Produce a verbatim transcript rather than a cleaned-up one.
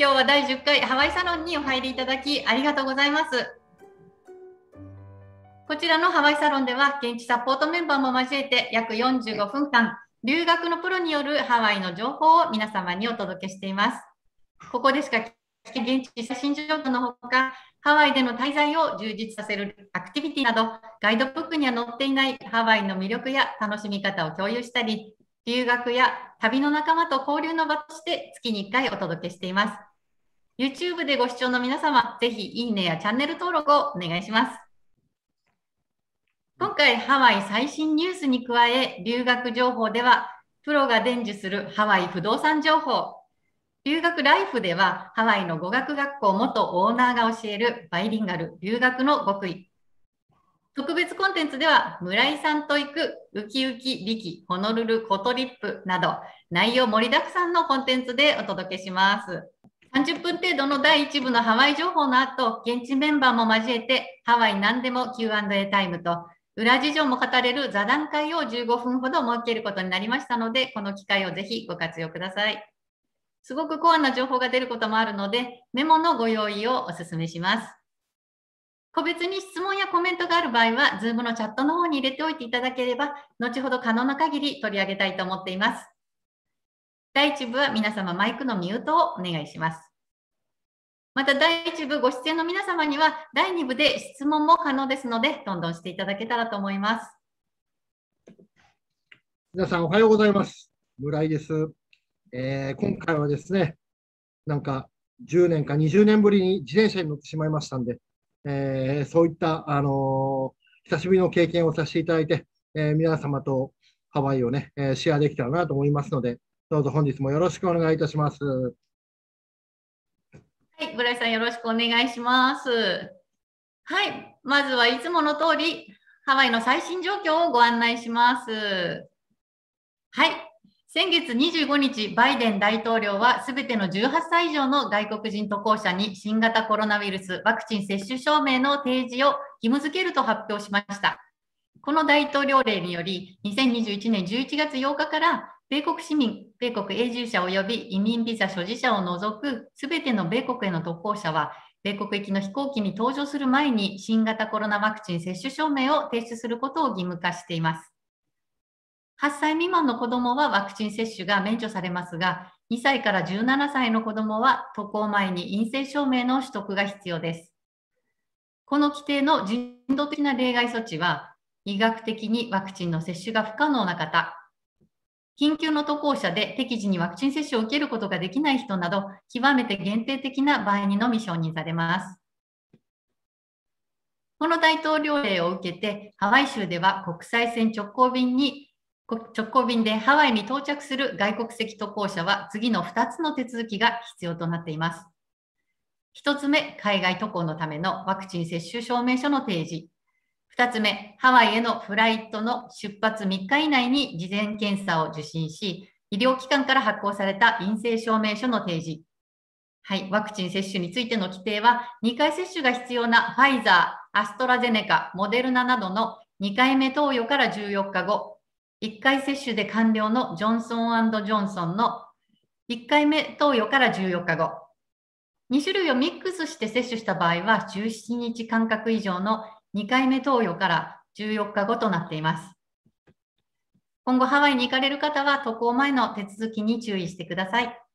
今日はだいじゅっかいハワイサロンにお入りいただきありがとうございます。こちらのハワイサロンでは現地サポートメンバーも交えて約よんじゅうごふんかん留学のプロによるハワイの情報を皆様にお届けしています。ここでしか聞けない現地最新情報のほか、ハワイでの滞在を充実させるアクティビティなど、ガイドブックには載っていないハワイの魅力や楽しみ方を共有したり、留学や旅の仲間と交流の場として月にいっかいお届けしています。YouTube でご視聴の皆様、ぜひいいねやチャンネル登録をお願いします。今回、ハワイ最新ニュースに加え、留学情報では、プロが伝授するハワイ不動産情報、留学ライフでは、ハワイの語学学校元オーナーが教えるバイリンガル留学の極意。特別コンテンツでは、村井さんと行くウキウキリキホノルルコトリップなど、内容盛りだくさんのコンテンツでお届けします。さんじゅっぷん程度のだいいち部のハワイ情報の後、現地メンバーも交えて、ハワイ何でも キューアンドエー タイムと、裏事情も語れる座談会をじゅうごふんほど設けることになりましたので、この機会をぜひご活用ください。すごくコアな情報が出ることもあるので、メモのご用意をお勧めします。個別に質問やコメントがある場合は、Zoom のチャットの方に入れておいていただければ、後ほど可能な限り取り上げたいと思っています。だいいち部は皆様マイクのミュートをお願いします。まただいいち部ご出演の皆様には、だいに部で質問も可能ですので、どんどんしていただけたらと思います。 皆さんおはようございます。村井です。えー、今回はですね、なんかじゅうねんかにじゅうねんぶりに自転車に乗ってしまいましたんで、えー、そういった、あのー、久しぶりの経験をさせていただいて、えー、皆様とハワイをね、えー、シェアできたらなと思いますので、どうぞ本日もよろしくお願いいたします。はい、村井さんよろしくお願いします。はい、まずはいつもの通り、ハワイの最新状況をご案内します。はい。先月にじゅうごにち、バイデン大統領はすべてのじゅうはっさい以上の外国人渡航者に新型コロナウイルスワクチン接種証明の提示を義務付けると発表しました。この大統領令により、にせんにじゅういちねんじゅういちがつようかから米国市民、米国永住者及び移民ビザ所持者を除くすべての米国への渡航者は、米国行きの飛行機に搭乗する前に新型コロナワクチン接種証明を提出することを義務化しています。はっさい未満の子どもはワクチン接種が免除されますが、にさいからじゅうななさいの子どもは渡航前に陰性証明の取得が必要です。この規定の人道的な例外措置は、医学的にワクチンの接種が不可能な方、緊急の渡航者で適時にワクチン接種を受けることができない人など、極めて限定的な場合にのみ承認されます。この大統領令を受けて、ハワイ州では国際線直行便に直行便でハワイに到着する外国籍渡航者は次のふたつの手続きが必要となっています。ひとつめ、海外渡航のためのワクチン接種証明書の提示。ふたつめ、ハワイへのフライトの出発みっか以内に事前検査を受診し、医療機関から発行された陰性証明書の提示。はい、ワクチン接種についての規定は、にかい接種が必要なファイザー、アストラゼネカ、モデルナなどのにかいめ投与からじゅうよっかご、いっかい接種で完了のジョンソン&ジョンソンのいっかいめ投与からじゅうよっかご、にしゅるいをミックスして接種した場合はじゅうしちにち間隔以上のにかいめ投与からじゅうよっかごとなっています。今後ハワイに行かれる方は渡航前の手続きに注意してください。